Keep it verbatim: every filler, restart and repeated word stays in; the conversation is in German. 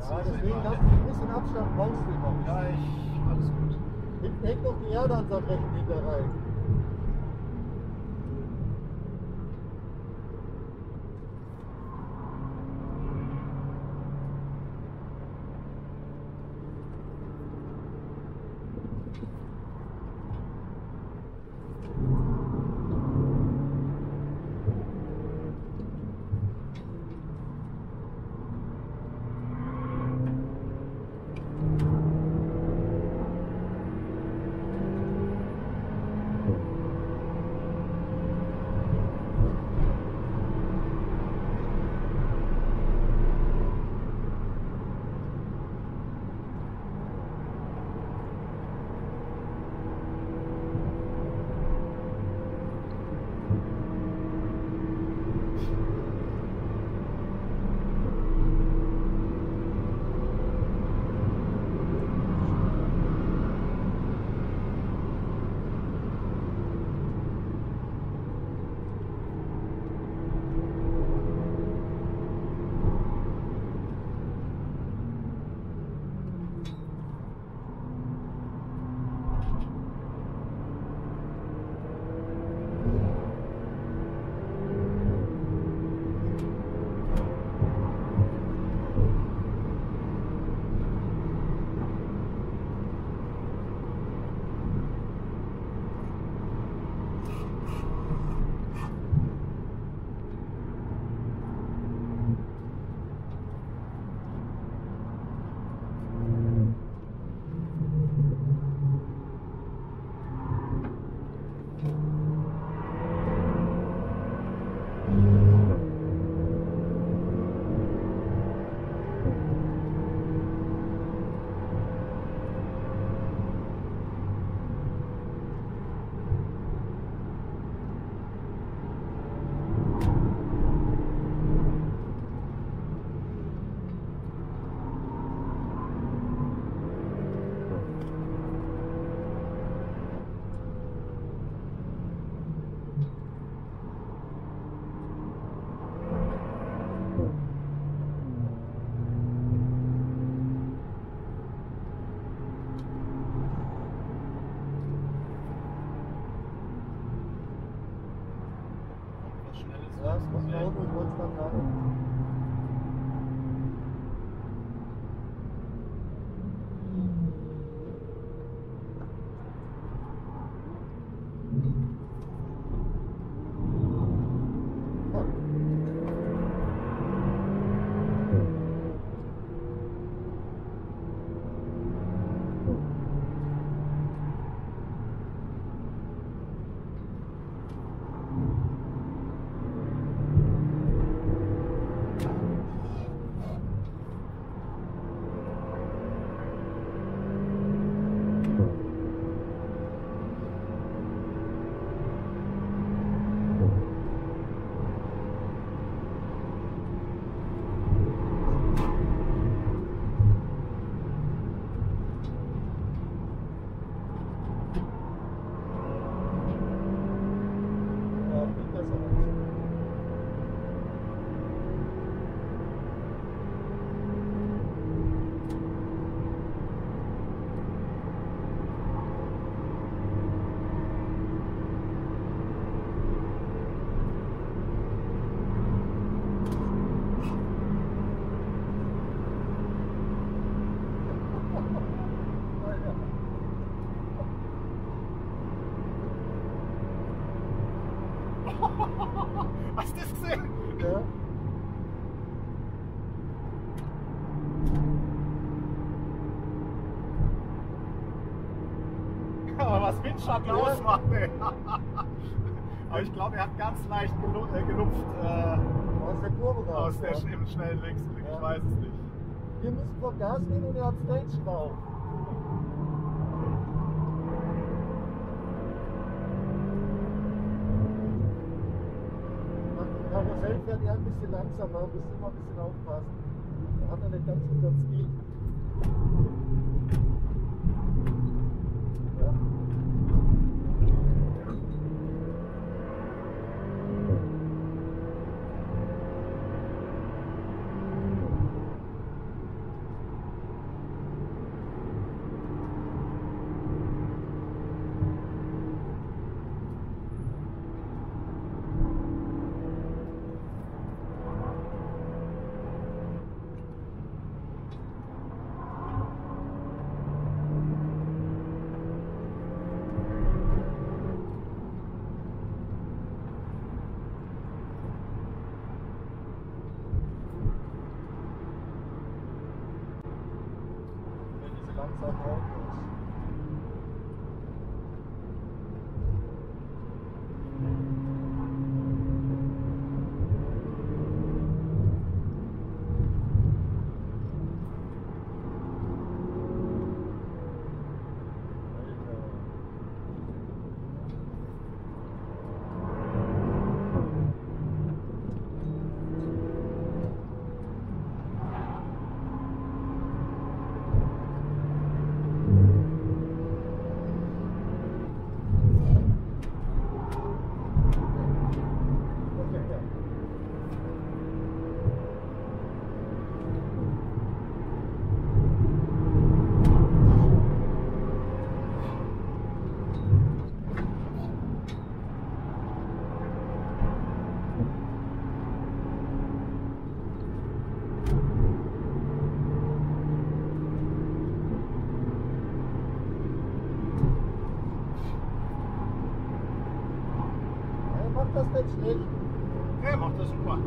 das Ja, ist deswegen immer. hast du ein bisschen Abstand, brauchst du immer. Ja, ich, alles gut. Hinten hängt noch die Erde an seinem rechten Hinterreifen. Ja, das muss man auch mit Wolfgang haben. Hast du das gesehen? Ja. Aber was Windschatten Ja. ausmacht, ey. Aber ich glaube, er hat ganz leicht gelu äh, gelupft äh, Aus der Kurve raus. aus der ja. im schnellen Linksblick. Ja. Ich weiß es nicht. Wir müssen vom Gas gehen und er hat Stage drauf. Karussell fährt ja ein bisschen langsamer, müssen immer ein bisschen aufpassen. Da hat er nicht ganz unter Speed. Ja. langsame Autos. Das nicht schlecht. Ja, macht das super.